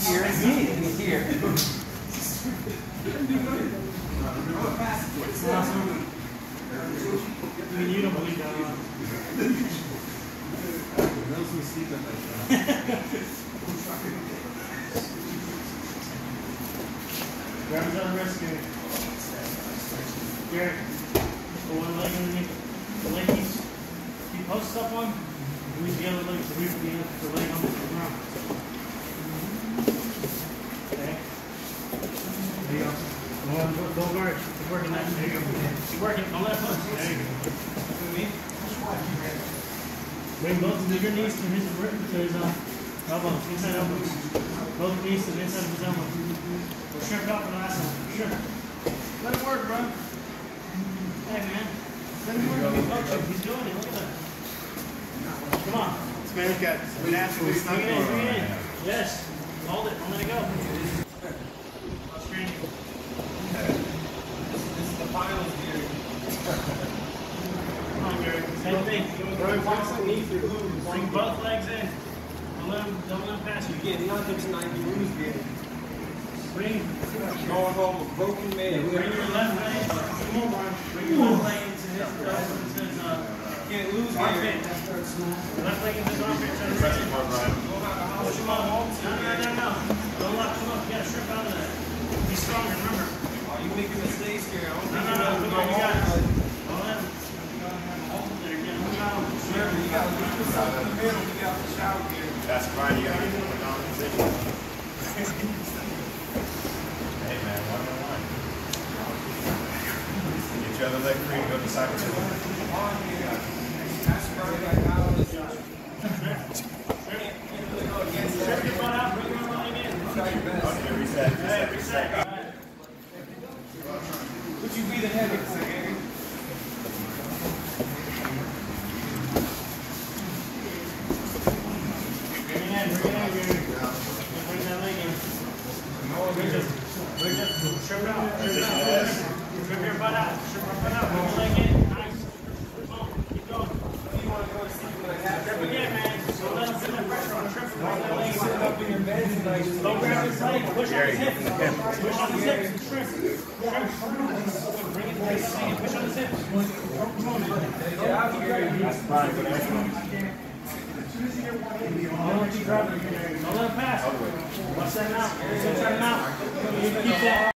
here, and here. I mean, you don't believe that, huh? Grab his other wrist, Gary. Gary, the one leg underneath the leg he posts up on, leave the other leg, the leg on the ground. Okay. There you go. Go guard. Keep working that. There you go. Keep working. Don't let push. There you go. Bring both of your knees to his elbows, inside elbows. Both knees to the inside of his elbows. We're stripped off for the last one. Sure. Let him work, bro. Hey, man. Let him work. He's doing it. Look at that. Come on. This man's got naturally stuck. Bring it in. Yes. Hold it. Don't let it go. Straight. This is the finals, Gary. Come on, Gary. Same thing. Bring both legs in. Don't let him pass you. Again, nothing tonight. You lose, Gary. Bring. Going home a broken man. Bring your left leg. Come on, Bryan. Bring your left leg into his Can't lose, armpit. Gary. Left leg into his armpit. Try to press it. Push him up. No. Don't lock him up. You gotta strip out of that. Be stronger, remember. Are you making mistakes, Gary? I don't think No. you're Come on, you got it. Don't let him. There, get him out. You got to leave yourself in the middle. You got to shout, Gary. That's Bryan, you got to get in the down position. Hey man, 1-on-1. Get your other leg free and go to side to side. Come on, Gary. That's right. I got all this. Strip your butt out. Bring your leg in. Try your best. Okay, reset. Reset. Would you be the head of Gary? Bring it in, Gary. Bring that leg in. Bring it. Strip it out. Strip your butt out. Strip your butt out. Bring your leg in. Nice. Come on. Keep going. You want to go see what I have? Strip again, man. Don't let him feel that pressure on trip. Bring that leg Sit in. up in your bed tonight. Don't grab his leg. Push on his hips. Push on his hips and strip. Bring it. Push on his hips. Come on, man. Get out here. That's fine, but next one. Don't let him pass. Watch that now. Keep that.